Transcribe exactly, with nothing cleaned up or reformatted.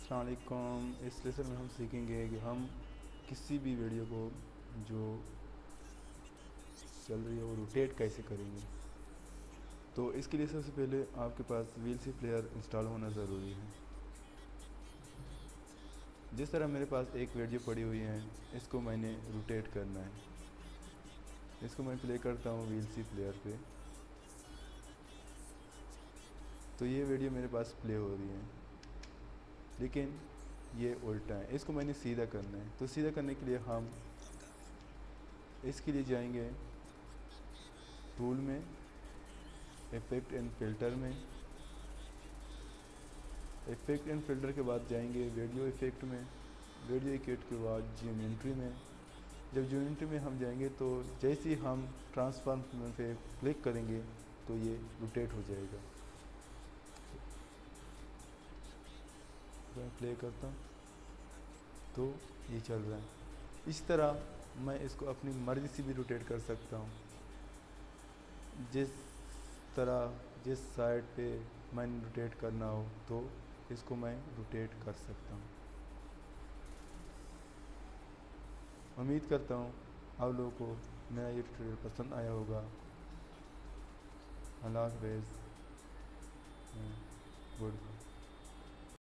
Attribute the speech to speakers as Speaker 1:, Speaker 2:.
Speaker 1: अस्सलाम वालेकुम। इस लेसन में हम सीखेंगे कि हम किसी भी वीडियो को जो चल रही है वो रोटेट कैसे करेंगे। तो इसके लिए सबसे पहले आपके पास वीएलसी प्लेयर इंस्टॉल होना ज़रूरी है। जिस तरह मेरे पास एक वीडियो पड़ी हुई है, इसको मैंने रोटेट करना है। इसको मैं प्ले करता हूँ वीएलसी प्लेयर पे, तो ये वीडियो मेरे पास प्ले हो रही है, लेकिन ये उल्टा है। इसको मैंने सीधा करना है। तो सीधा करने के लिए हम इसके लिए जाएंगे टूल में, इफ़ेक्ट एंड फ़िल्टर में। इफ़ेक्ट एंड फ़िल्टर के बाद जाएंगे वीडियो इफ़ेक्ट में। वीडियो इफ़ेक्ट के बाद ज्योमेट्री में। जब ज्योमेट्री में हम जाएंगे तो जैसे ही हम ट्रांसफॉर्म पे क्लिक करेंगे तो ये रोटेट हो जाएगा। मैं प्ले करता हूँ तो ये चल रहा है। इस तरह मैं इसको अपनी मर्ज़ी से भी रोटेट कर सकता हूँ। जिस तरह जिस साइड पे मैंने रोटेट करना हो तो इसको मैं रोटेट कर सकता हूँ। उम्मीद करता हूँ आप लोगों को मेरा ये ट्यूटोरियल पसंद आया होगा। अल्लाह हाफ़िज़। गुड।